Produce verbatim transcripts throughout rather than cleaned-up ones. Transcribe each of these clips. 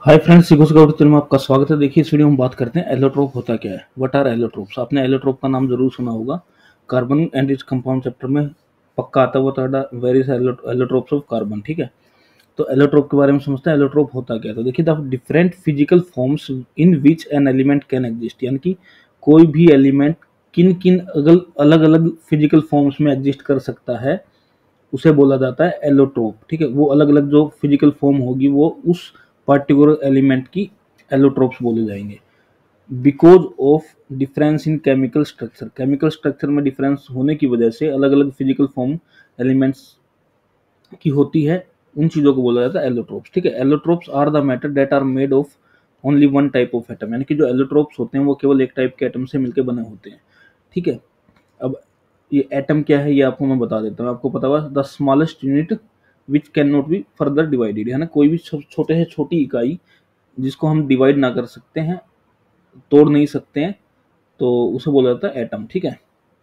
हाय friends, सिगोस गौड़ channel में आपका स्वागत है। देखिए, इस वीडियो में बात करते हैं एलोट्रोप होता क्या है। What are allotropes. आपने एलोट्रोप का नाम जरूर सुना होगा। Carbon and its compound chapter में पक्का आता हुआ था वेरियस एलोट्रोप्स ऑफ कार्बन। ठीक है, तो एलोट्रोप के बारे में समझते हैं। एलोट्रोप होता क्या है। तो देखिए, the different physical forms in which an element can exist, यानी कि कोई भी एलिमेंट किन किन अलग अलग फिजिकल फॉर्म्स में एग्जिस्ट कर सकता है, उसे बोला जाता है एलोट्रोप। ठीक है, वो अलग अलग जो फिजिकल फॉर्म होगी वो उस पर्टिकुलर एलिमेंट की एलोट्रोप्स बोले जाएंगे। Because of difference in chemical structure, chemical structure में डिफरेंस होने की वजह से अलग अलग फिजिकल फॉर्म एलिमेंट्स की होती है, उन चीज़ों को बोला जाता है एलोट्रोप्स। ठीक है, allotropes are the matter that are made of only one type of atom, यानी कि जो एलोट्रोप्स होते हैं वो केवल एक टाइप के एटम से मिलकर बने होते हैं। ठीक है, अब ये एटम क्या है ये आपको मैं बता देता हूँ। आपको पता हुआ the smallest unit which can not be further divided, है ना, कोई भी छोटे से छोटी इकाई जिसको हम डिवाइड ना कर सकते हैं, तोड़ नहीं सकते हैं, तो उसे बोला जाता है एटम। ठीक है,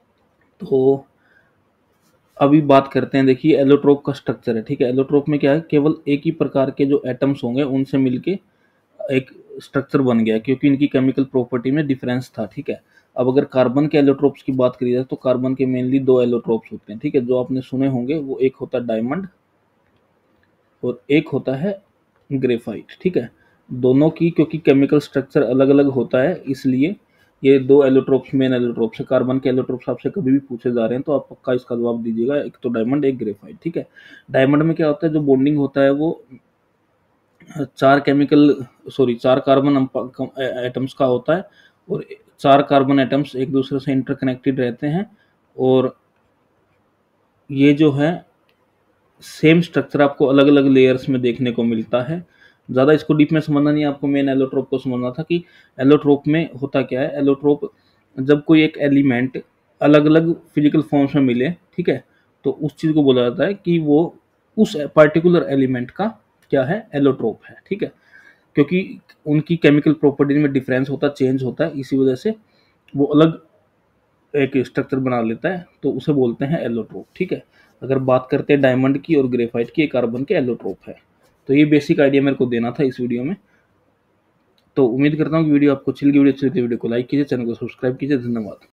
तो अभी बात करते हैं। देखिए, एलोट्रोप का स्ट्रक्चर है। ठीक है, एलोट्रोप में क्या है, केवल एक ही प्रकार के जो एटम्स होंगे उनसे मिलके एक स्ट्रक्चर बन गया, क्योंकि इनकी केमिकल प्रॉपर्टी में डिफरेंस था। ठीक है, अब अगर कार्बन के एलोट्रोप्स की बात करी जाए तो कार्बन के मेनली दो एलोट्रोप्स होते हैं। ठीक है, जो आपने सुने होंगे, वो एक होता है डायमंड और एक होता है ग्रेफाइट। ठीक है, दोनों की क्योंकि केमिकल स्ट्रक्चर अलग अलग होता है, इसलिए ये दो एलोट्रोप्स मेन एलोट्रोप्स है। कार्बन के एलोट्रोप्स आपसे कभी भी पूछे जा रहे हैं तो आप पक्का इसका जवाब दीजिएगा, एक तो डायमंड, एक ग्रेफाइट। ठीक है, डायमंड में क्या होता है, जो बॉन्डिंग होता है वो चार केमिकल सॉरी चार कार्बन एटम्स का होता है, और चार कार्बन एटम्स एक दूसरे से इंटरकनेक्टेड रहते हैं, और ये जो है सेम स्ट्रक्चर आपको अलग अलग लेयर्स में देखने को मिलता है। ज़्यादा इसको डीप में समझना नहीं है, आपको मेन एलोट्रोप को समझना था कि एलोट्रोप में होता क्या है। एलोट्रोप जब कोई एक एलिमेंट अलग अलग फिजिकल फॉर्म्स में मिले, ठीक है, तो उस चीज़ को बोला जाता है कि वो उस पर्टिकुलर एलिमेंट का क्या है, एलोट्रोप है। ठीक है, क्योंकि उनकी केमिकल प्रॉपर्टीज में डिफरेंस होता है, चेंज होता है, इसी वजह से वो अलग एक स्ट्रक्चर बना लेता है, तो उसे बोलते हैं एलोट्रोप। ठीक है, अगर बात करते हैं डायमंड की और ग्रेफाइट की, कार्बन के एलोट्रोप है। तो ये बेसिक आइडिया मेरे को देना था इस वीडियो में। तो उम्मीद करता हूँ कि वीडियो आपको अच्छी लगी। वीडियो अच्छी लगी वीडियो को लाइक कीजिए, चैनल को सब्सक्राइब कीजिए। धन्यवाद।